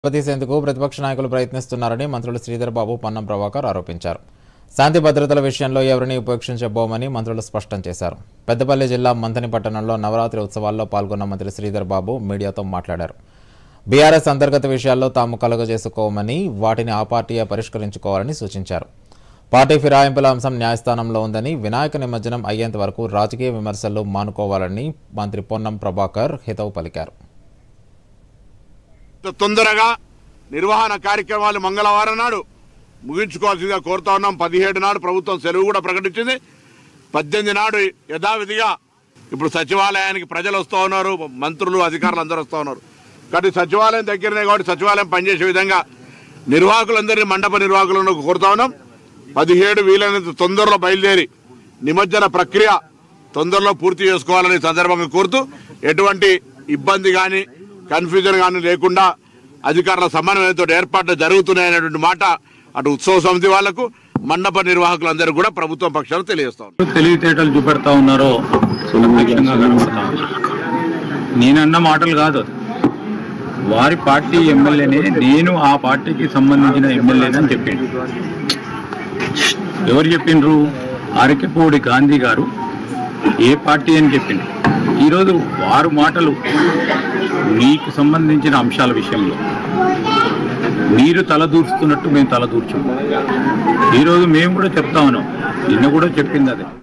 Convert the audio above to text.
దెబ్బతీసేందుకు ప్రతిపక్ష నాయకులు ప్రయత్నిస్తున్నారని మంత్రులు శ్రీధర్ బాబు, పొన్నం ప్రభాకర్ ఆరోపించారు. శాంతి భద్రతల విషయంలో ఎవరిని ఉపేక్షించబోమని మంత్రులు స్పష్టం చేశారు. పెద్దపల్లి జిల్లా మంథని పట్టణంలో నవరాత్రి ఉత్సవాల్లో పాల్గొన్న మంత్రి శ్రీధర్ బాబు మీడియాతో మాట్లాడారు. బీఆర్ఎస్ అంతర్గత విషయాల్లో తాము కలుగజేసుకోమని, వాటిని ఆ పార్టీయే పరిష్కరించుకోవాలని సూచించారు. పార్టీ ఫిరాయింపుల అంశం న్యాయస్థానంలో ఉందని, వినాయక నిమజ్జనం అయ్యేంత వరకు రాజకీయ విమర్శలు మానుకోవాలని మంత్రి పొన్నం ప్రభాకర్ హితవు పలికారు. తొందరగా నిర్వహణ కార్యక్రమాలు మంగళవారం నాడు ముగించుకోవాల్సిందిగా కోరుతా ఉన్నాం. 17 నాడు ప్రభుత్వం సెలవు కూడా ప్రకటించింది. 18 నాడు యథావిధిగా ఇప్పుడు సచివాలయానికి ప్రజలు వస్తూ ఉన్నారు, మంత్రులు, అధికారులు అందరూ వస్తూ ఉన్నారు. కాబట్టి సచివాలయం దగ్గరనే కాబట్టి సచివాలయం పనిచేసే విధంగా నిర్వాహకులందరినీ, మండప నిర్వాహకులను కోరుతా ఉన్నాం. 17 వీలైనంత తొందరలో బయలుదేరి నిమజ్జన ప్రక్రియ తొందరలో పూర్తి చేసుకోవాలని సందర్భంగా కోరుతూ, ఎటువంటి ఇబ్బంది కానీ కన్ఫ్యూజన్ కానీ లేకుండా అధికారుల సమన్వయంతో ఏర్పాట్లు జరుగుతున్నాయనేటువంటి మాట అటు ఉత్సవ సమితి వాళ్లకు, మండప నిర్వాహకులందరూ కూడా ప్రభుత్వం పక్షాలు తెలియజేస్తా ఉన్నారు. తెలివితేటలు చూపెడతా ఉన్నారో సులభంగా కనబడతా ఉన్నారు. నేనన్న మాటలు కాదు, వారి పార్టీ ఎమ్మెల్యేనే, నేను ఆ పార్టీకి సంబంధించిన ఎమ్మెల్యేనని చెప్పిండు. ఎవరు చెప్పిండ్రు? అరకెపూడి గాంధీ గారు ఏ పార్టీ అని చెప్పిండ్రు. ఈరోజు వారు మాటలు మీకు సంబంధించిన అంశాల విషయంలో మీరు తలదూర్చుతున్నట్టు మేము తలదూర్చాము. ఈరోజు మేము కూడా చెప్తా ఉన్నాం, నిన్న కూడా చెప్పింది అదే.